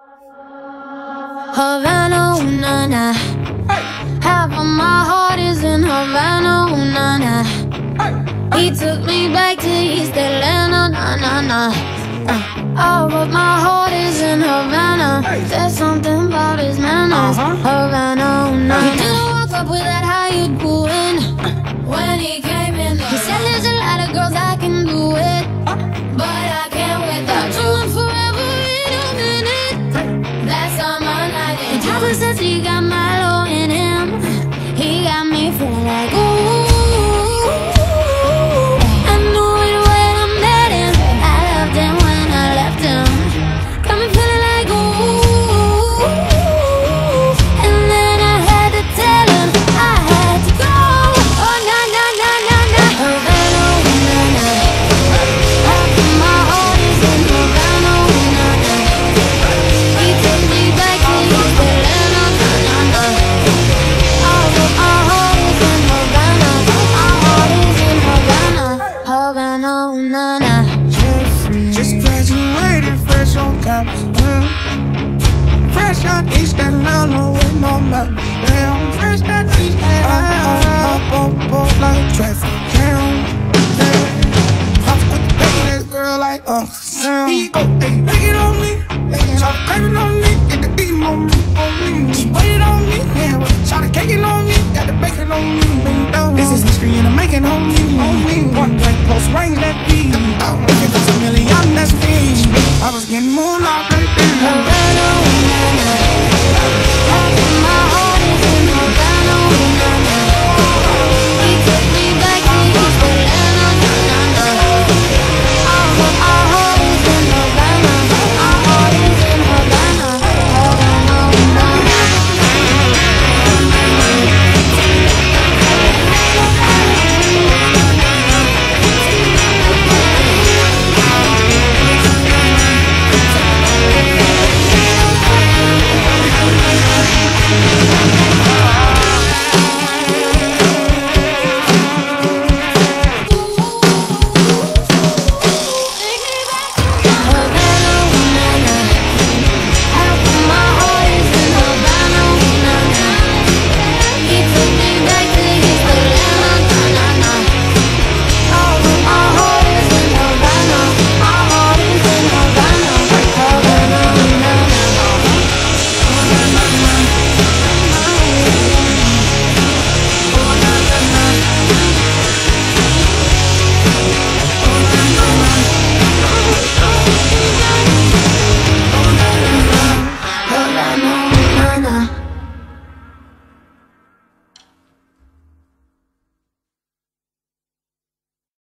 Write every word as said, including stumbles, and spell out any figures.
Havana, ooh, na na. Half of my heart is in Havana, ooh, na na. He took me back to East Atlanta, na na na. Uh, oh, but my heart is in Havana. There's something about his manners. Havana, ooh, na na. He didn't walk up with that how you doing when he came in. He said there's a lot of girls I can do it, but I can't without you. I'm forever in a minute. That's all my life. And Papa says he got Milo in him. He got me feeling like ooh. I knew it when I met him. I loved him when I left him. Got me feeling like ooh. And then I had to tell him I had to go. Oh na na na na na. Havana, ooh, na na. Half of my heart is in Havana, ooh, na na. He took me back to East Atlanta, na na na. Oh, but my heart is in Havana. My heart is in Havana, Havana, ooh, na na. Just graduated, fresh on campus. Mm. Fresh out East Atlanta with no map. Damn, fresh out East Atlanta. Up on board like traffic jam. Pop with the baby, that girl like Uncle Sam. He go, hey, take it on me.